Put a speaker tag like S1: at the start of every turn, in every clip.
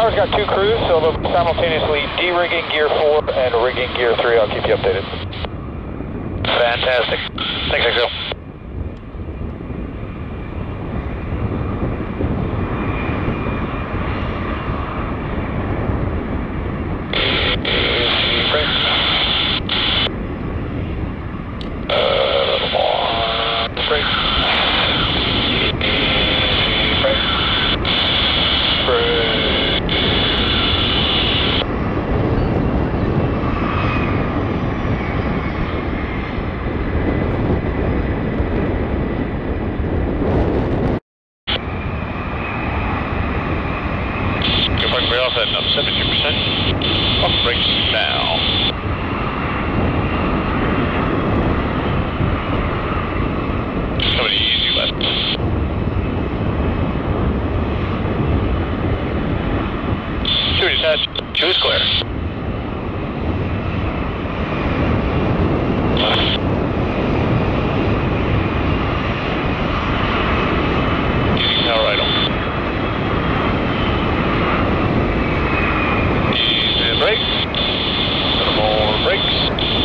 S1: tower's got 2 crews, so they'll be simultaneously de-rigging gear 4 and rigging gear 3. I'll keep you updated.
S2: Fantastic. Thanks, XO. We're off at 72%. Off brakes now. Somebody easy left. Chewy detached. Chewy's clear. Easy power idle. Brakes. Little more brakes.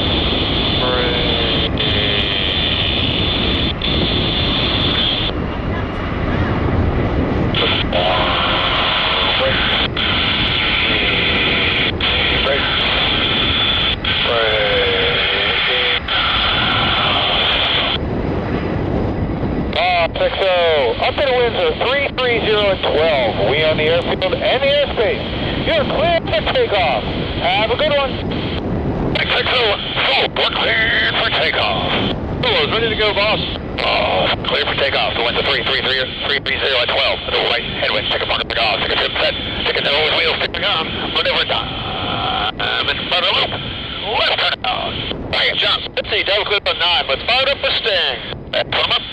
S1: XO, updated winds are 330 and 12. We on the airfield and the airspace. You're clear for takeoff. Have a good one.
S2: XO, we're cleared for takeoff. Solo's ready to go, boss. Oh, clear for takeoff. The winds are 330 at 12. The right headwind. Take a pocket pick off. Take a tip set. Take a nose wheels. Picking on. Maneuver time. In front of the loop. Left turn out. Right, jump. Let's see. Double clip on 9. Let's fire it up for Sting. Put him up.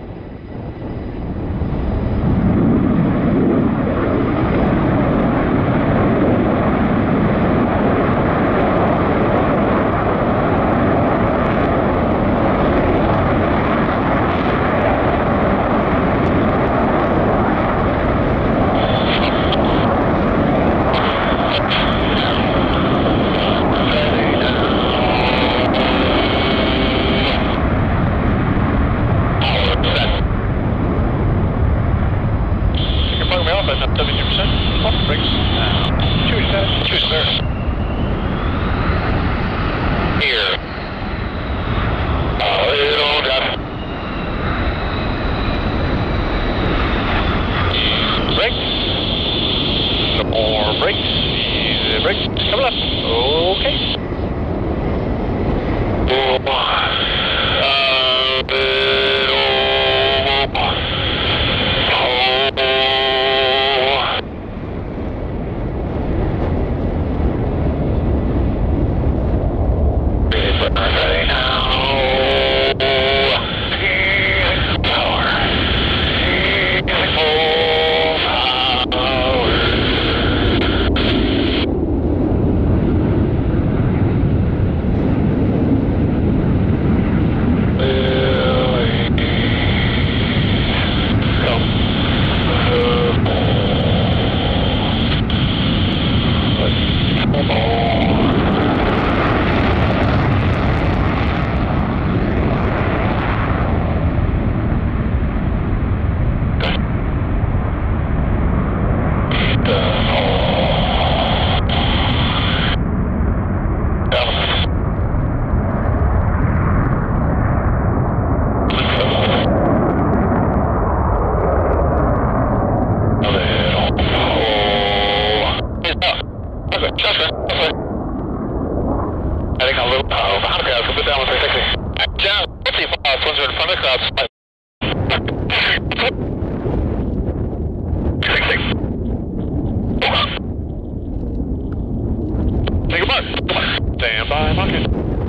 S2: Stand by, market.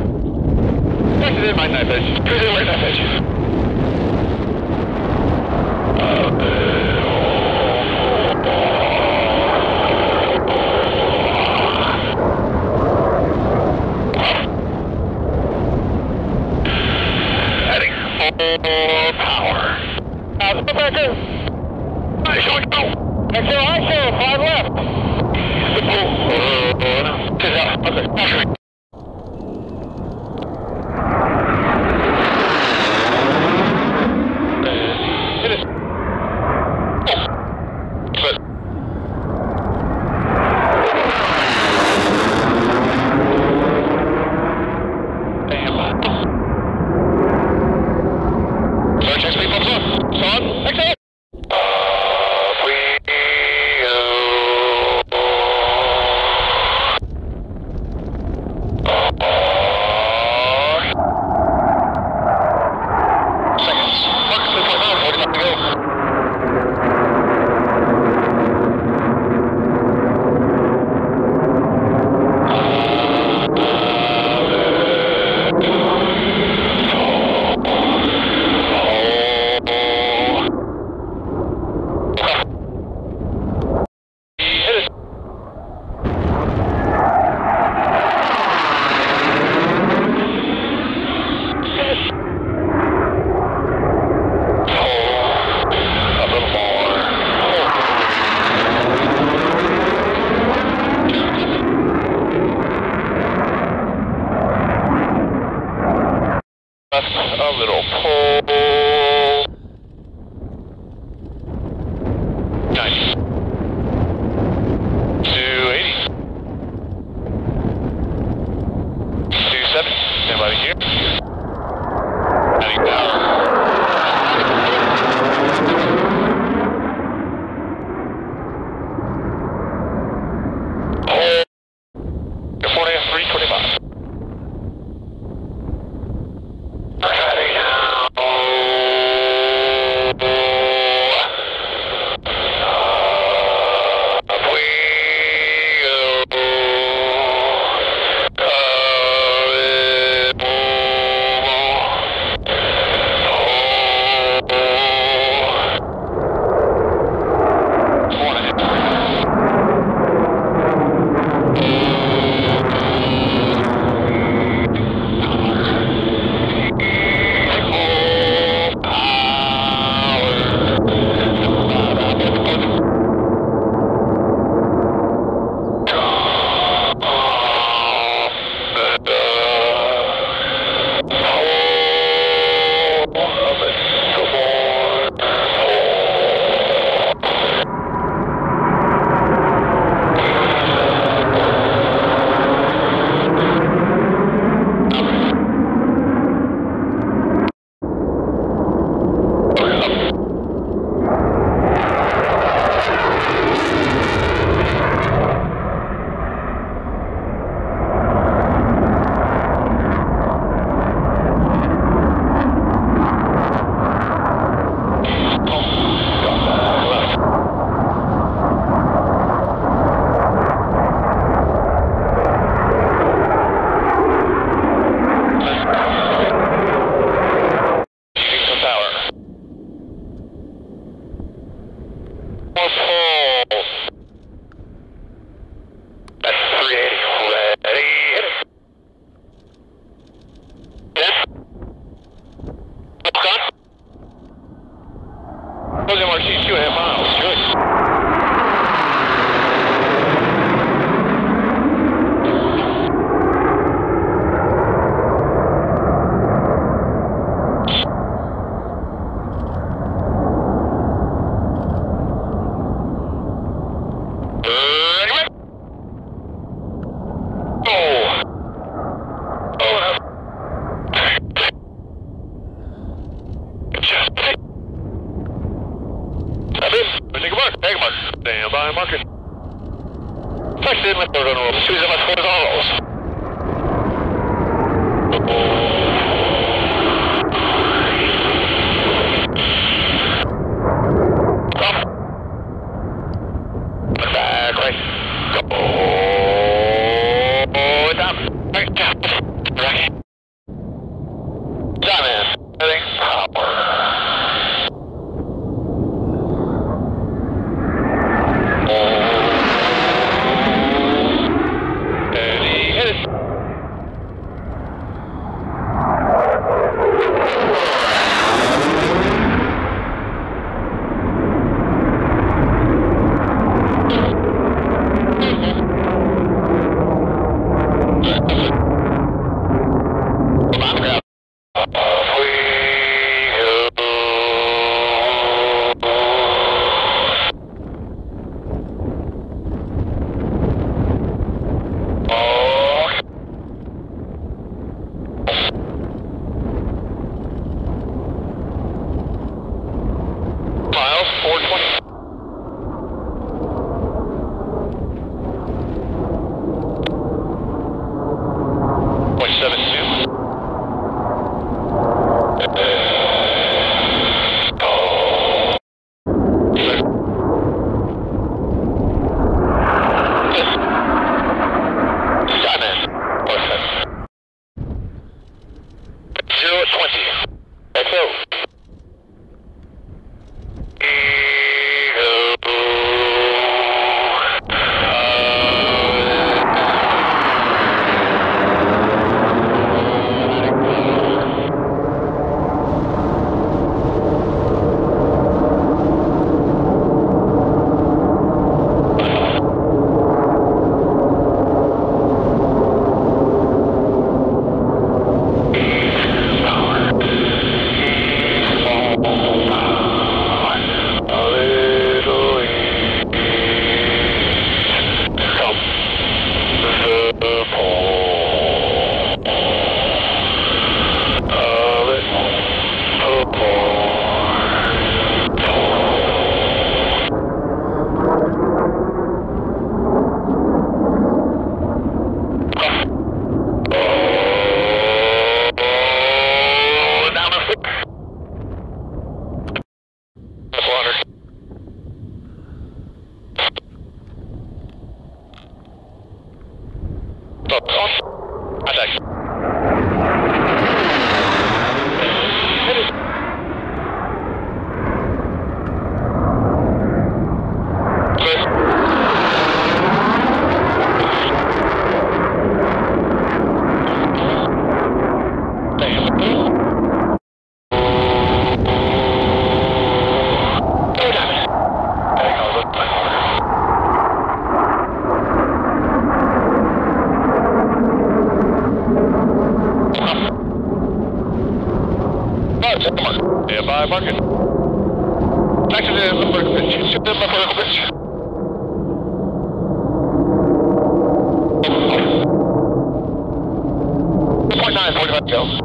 S2: Cruising in my knife edge. Cruising in my knife edge. Heading full power. Go back in. I show it go. I show 5 left. Okay. A little pull. Nice. 280. 270. Stand by here. Heading down. Hold. 325. Stand by marker. Touch in with the runner. Choose them at 4 dollars. Back right. Go. Down. Right down. Right. Down in. Heading power. Steady. 20.
S1: XO.
S2: By market. Back to the Limburg Bridge. Shoot the Limburg Bridge. .9, 45 go.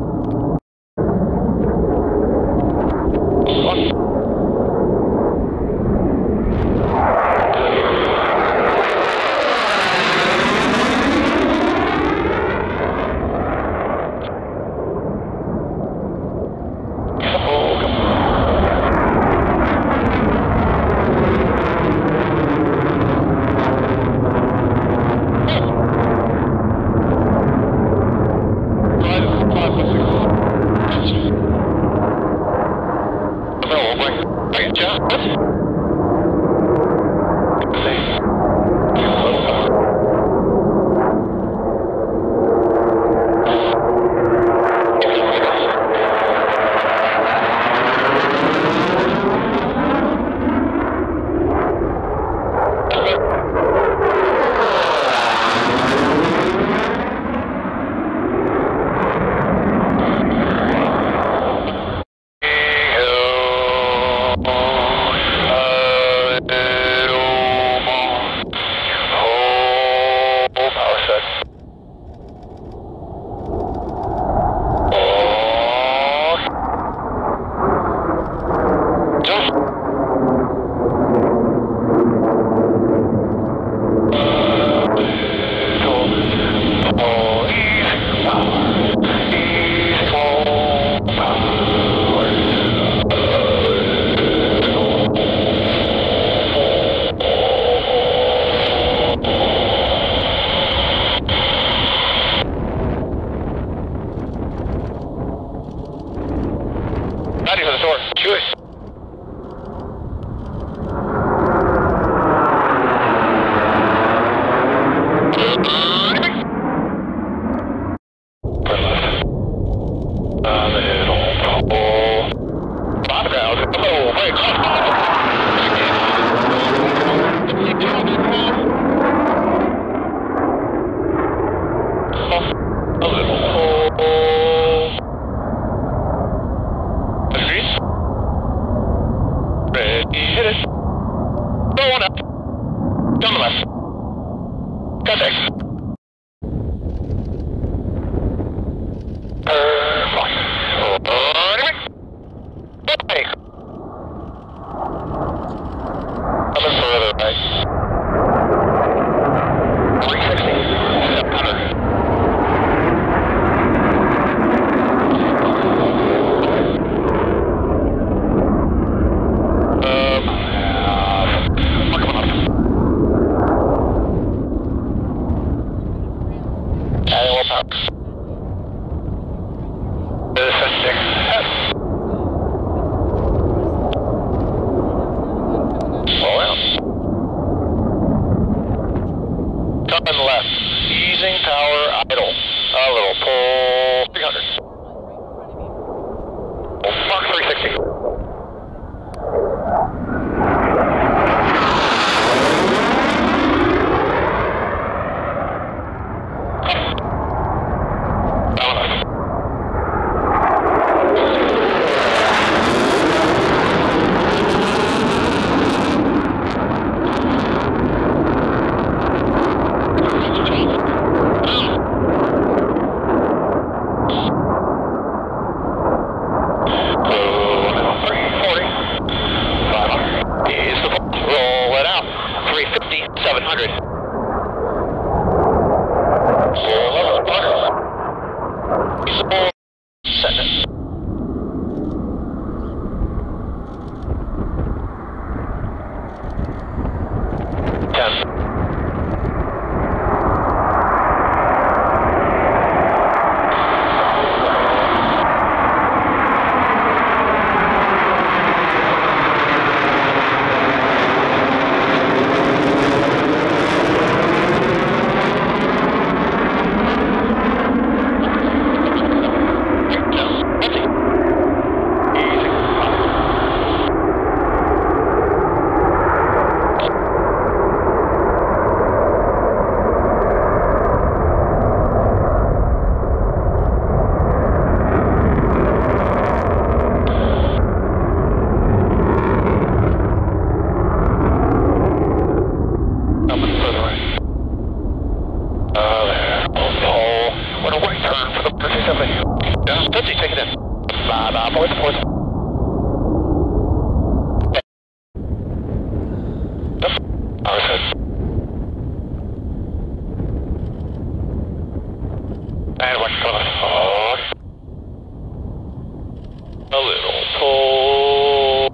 S2: Ready for the door. Chewy. Yeah, 50, take it in. Fourth. And what's going on? A little cold.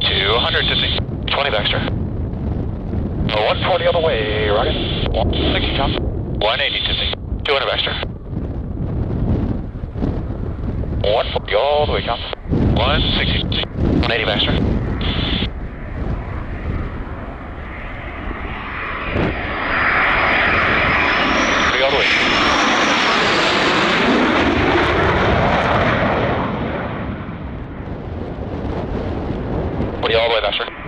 S2: 250. 20 Baxter. 140 on the way, rocket. 160 Tom. 180 Tipping. 200 Baxter. 140 all the way, Tom. 160. 180 Baxter. 3 all the way. 40 all the way, Baxter.